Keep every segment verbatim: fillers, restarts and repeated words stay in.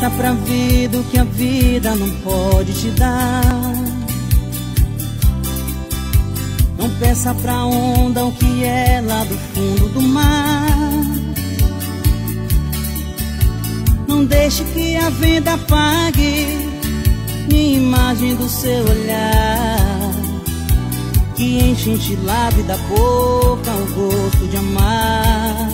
peça pra vida o que a vida não pode te dar. Não peça pra onda o que é lá do fundo do mar. Não deixe que a venda apague minha imagem do seu olhar, que enche entilado e da boca o gosto de amar.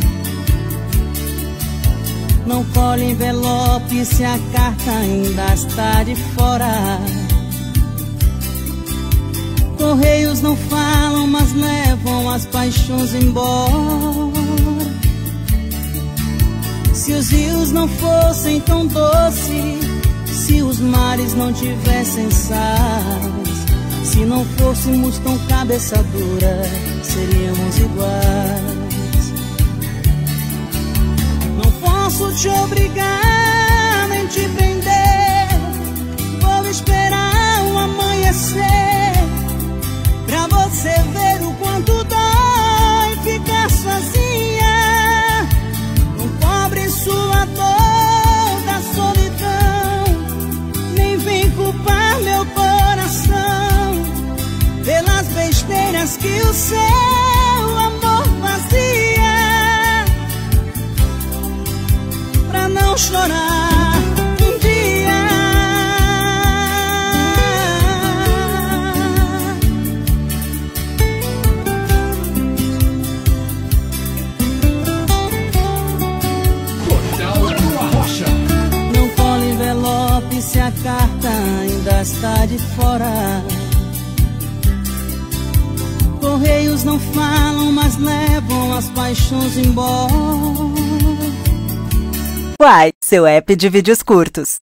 Não colhe envelope se a carta ainda está de fora. Correios não falam, mas levam as paixões embora. Se os rios não fossem tão doces, se os mares não tivessem sais, se não fôssemos tão cabeça dura, seríamos iguais. Não posso te obrigar nem te prender. Vou esperar o amanhecer pra você ver o quanto dói ficar sozinha. Não cobre sua dor da solidão, nem vem culpar meu coração pelas besteiras que o seu amor fazia, pra não chorar um dia. Não cola envelope se a carta ainda está de fora. Correios não falam, mas levam as paixões embora. Uai, seu app de vídeos curtos.